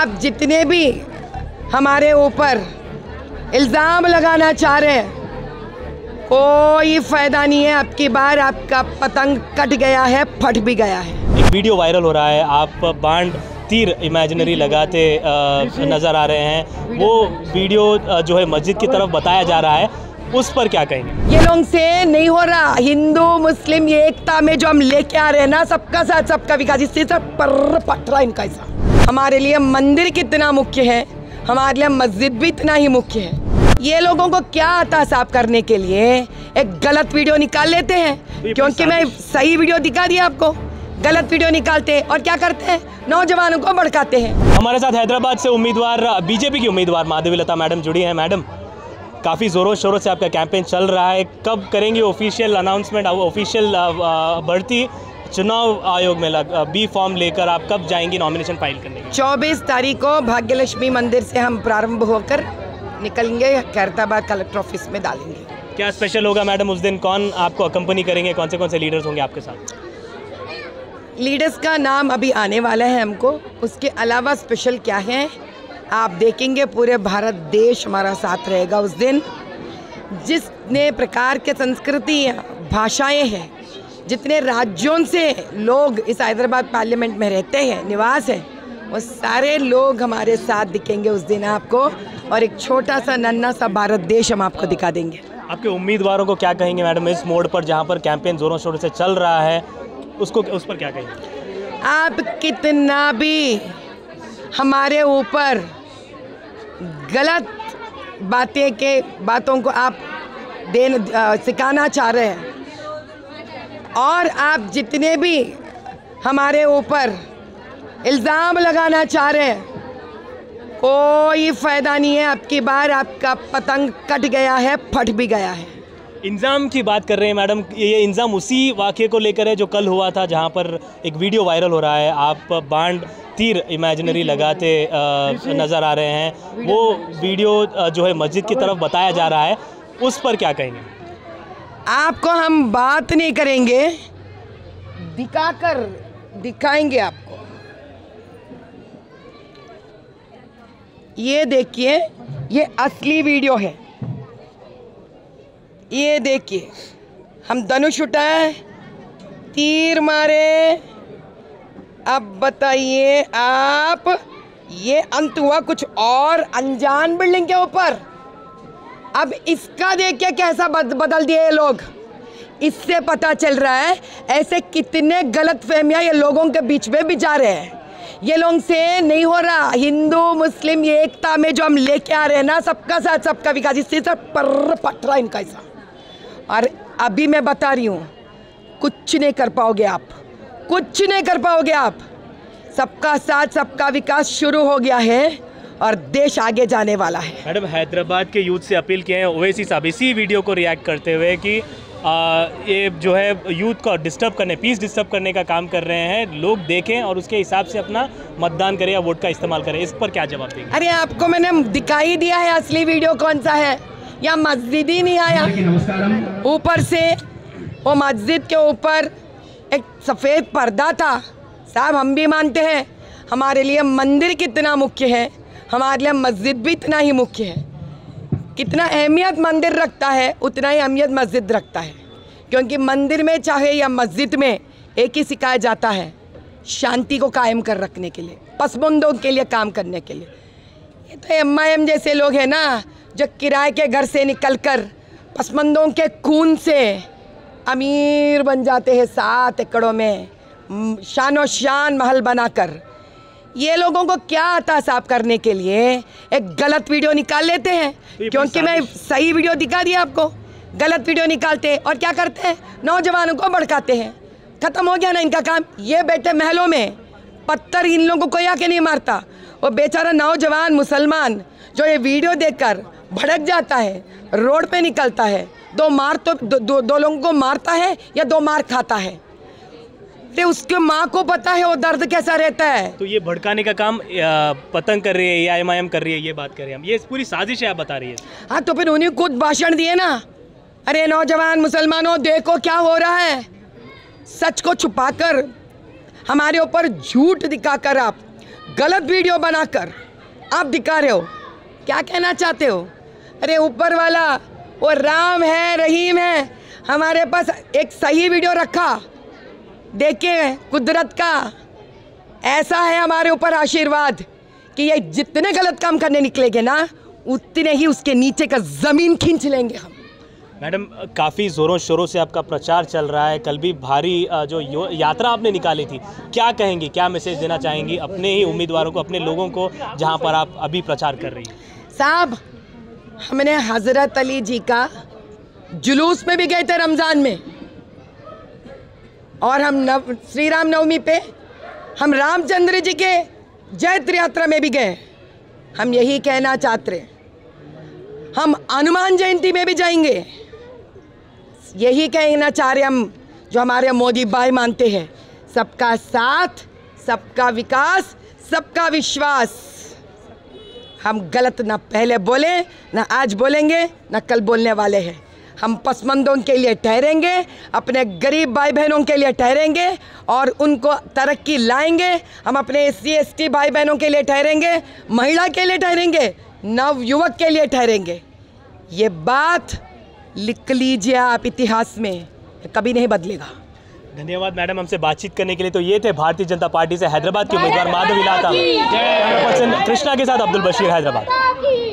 आप जितने भी हमारे ऊपर इल्ज़ाम लगाना चाह रहे हैं, कोई फ़ायदा नहीं है। अब की बार आपका पतंग कट गया है, फट भी गया है। एक वीडियो वायरल हो रहा है, आप बाण तीर इमेजिनरी लगाते नज़र आ रहे हैं। वो वीडियो जो है मस्जिद की तरफ बताया जा रहा है, उस पर क्या कहेंगे? ये लोग से नहीं हो रहा। हिंदू मुस्लिम ये एकता में जो हम लेके आ रहे हैं ना, सबका साथ सबका विकास, इससे सब पर पट रहा इनका ऐसा। हमारे लिए मंदिर कितना मुख्य है, हमारे लिए मस्जिद भी इतना ही मुख्य है। ये लोगों को क्या आता साफ करने के लिए एक गलत वीडियो निकाल लेते हैं, क्योंकि मैं सही वीडियो दिखा दिया आपको, गलत वीडियो निकालते हैं और क्या करते हैं, नौजवानों को भड़काते हैं। हमारे साथ हैदराबाद से उम्मीदवार, बीजेपी की उम्मीदवार माधवीलता मैडम जुड़ी हैं। मैडम, काफ़ी ज़ोरों शोरों से आपका कैंपेन चल रहा है, कब करेंगे ऑफिशियल अनाउंसमेंट, ऑफिशियल भर्ती? चुनाव आयोग में बी फॉर्म लेकर आप कब जाएंगी नॉमिनेशन फाइल करने? 24 तारीख को भाग्यलक्ष्मी मंदिर से हम प्रारंभ होकर निकलेंगे, खैरताबाद कलेक्टर ऑफिस में डालेंगे। क्या स्पेशल होगा मैडम उस दिन? कौन आपको अकम्पनी करेंगे? कौन से लीडर्स होंगे आपके साथ? लीडर्स का नाम अभी आने वाला है हमको, उसके अलावा स्पेशल क्या है आप देखेंगे। पूरे भारत देश हमारा साथ रहेगा उस दिन। जितने प्रकार के संस्कृति भाषाएं हैं, जितने राज्यों से लोग इस हैदराबाद पार्लियामेंट में रहते हैं, निवास है, वो सारे लोग हमारे साथ दिखेंगे उस दिन आपको, और एक छोटा सा नन्हा सा भारत देश हम आपको दिखा देंगे। आपके उम्मीदवारों को क्या कहेंगे मैडम इस मोड़ पर जहाँ पर कैंपेन जोरों शोरों से चल रहा है, उस पर क्या कहेंगे? आप कितना भी हमारे ऊपर गलत बातों को आप सिखाना चाह रहे हैं, और आप जितने भी हमारे ऊपर इल्ज़ाम लगाना चाह रहे हैं, कोई फ़ायदा नहीं है। अब की बार आपका पतंग कट गया है, फट भी गया है। इंजाम की बात कर रहे हैं मैडम, ये इंजाम उसी वाक़े को लेकर है जो कल हुआ था, जहां पर एक वीडियो वायरल हो रहा है, आप बाण तीर इमेजिनरी लगाते नज़र आ रहे हैं। वो वीडियो जो है मस्जिद की तरफ बताया जा रहा है, उस पर क्या कहेंगे? आपको हम बात नहीं करेंगे, दिखाएंगे आपको। ये देखिए, ये असली वीडियो है। ये देखिए, हम धनुष उठाए, तीर मारे। अब बताइए आप, ये अंत हुआ कुछ और अनजान बिल्डिंग के ऊपर। अब इसका देखिए कैसा बदल दिए ये लोग। इससे पता चल रहा है ऐसे कितने गलत फहमियाँ ये लोगों के बीच में भी जा रहे हैं। ये लोग से नहीं हो रहा। हिंदू मुस्लिम ये एकता में जो हम लेके आ रहे हैं ना, सबका साथ सबका विकास, इससे सब पर पट रहा इनका ऐसा। और अभी मैं बता रही हूँ, कुछ नहीं कर पाओगे आप, कुछ नहीं कर पाओगे आप। सबका साथ सबका विकास शुरू हो गया है और देश आगे जाने वाला है। मैडम, हैदराबाद के यूथ से अपील किए हैं ओवैसी साहब इसी वीडियो को रिएक्ट करते हुए कि ये जो है यूथ को डिस्टर्ब करने, पीस डिस्टर्ब करने का काम कर रहे हैं। लोग देखें और उसके हिसाब से अपना मतदान करें या वोट का इस्तेमाल करें। इस पर क्या जवाब देंगे? अरे आपको मैंने दिखाई दिया है असली वीडियो कौन सा है। या मस्जिद ही नहीं आया, ऊपर से वो मस्जिद के ऊपर एक सफ़ेद पर्दा था। साहब, हम भी मानते हैं हमारे लिए मंदिर कितना मुख्य है, हमारे लिए मस्जिद भी इतना ही मुख्य है। कितना अहमियत मंदिर रखता है, उतना ही अहमियत मस्जिद रखता है। क्योंकि मंदिर में चाहे या मस्जिद में एक ही सिखाया जाता है, शांति को कायम कर रखने के लिए, पसमंदों के लिए काम करने के लिए। ये तो MIM जैसे लोग हैं ना, जो किराए के घर से निकलकर पसमंदों के खून से अमीर बन जाते हैं 7 एकड़ों में, शानो शान महल बनाकर। ये लोगों को क्या आता साफ करने के लिए एक गलत वीडियो निकाल लेते हैं, क्योंकि मैं सही वीडियो दिखा दिया आपको, गलत वीडियो निकालते हैं और क्या करते हैं, नौजवानों को भड़काते हैं। ख़त्म हो गया ना इनका काम। ये बैठे महलों में, पत्थर इन लोगों को कोई आके नहीं मारता। वो बेचारा नौजवान मुसलमान जो ये वीडियो देखकर भड़क जाता है, रोड पे निकलता है, दो लोगों को मारता है या 2 मार खाता है। अरे उसके माँ को पता है वो दर्द कैसा रहता है। तो ये भड़काने का काम पतंग कर रही है या MIM कर रही है, ये बात कर रहे हैं हम, ये पूरी साजिश है आप बता रही है। हाँ, तो फिर उन्हें खुद भाषण दिए ना, अरे नौजवान मुसलमानों देखो क्या हो रहा है। सच को छुपाकर, हमारे ऊपर झूठ दिखाकर आप गलत वीडियो बनाकर आप दिखा रहे हो। क्या कहना चाहते हो? अरे ऊपर वाला वो राम है, रहीम है, हमारे पास एक सही वीडियो रखा। देखिए कुदरत का ऐसा है हमारे ऊपर आशीर्वाद कि ये जितने गलत काम करने निकलेंगे ना, उतने ही उसके नीचे का ज़मीन खींच लेंगे हम। मैडम काफ़ी ज़ोरों शोरों से आपका प्रचार चल रहा है, कल भी भारी जो यात्रा आपने निकाली थी, क्या कहेंगी, क्या मैसेज देना चाहेंगी अपने ही उम्मीदवारों को, अपने लोगों को, जहां पर आप अभी प्रचार कर रही हैं? साहब, हमने हज़रत अली जी का जुलूस में भी गए थे रमज़ान में, और हम श्री राम नवमी पे हम रामचंद्र जी के जैत्र यात्रा में भी गए। हम यही कहना चाहते हैं, हम हनुमान जयंती में भी जाएंगे। यही कहना चाह रहे हम, जो हमारे मोदी भाई मानते हैं, सबका साथ, सबका विकास, सबका विश्वास। हम गलत ना पहले बोले, ना आज बोलेंगे, ना कल बोलने वाले हैं। हम पसमंदों के लिए ठहरेंगे, अपने गरीब भाई बहनों के लिए ठहरेंगे और उनको तरक्की लाएंगे। हम अपने SC ST भाई बहनों के लिए ठहरेंगे, महिला के लिए ठहरेंगे, नव युवक के लिए ठहरेंगे। ये बात लिख लीजिए आप इतिहास में, कभी नहीं बदलेगा। धन्यवाद मैडम हमसे बातचीत करने के लिए। तो ये थे भारतीय जनता पार्टी से हैदराबाद के उम्मीदवार माधवी लाता, कृष्णा के साथ अब्दुल बशीर, हैदराबाद।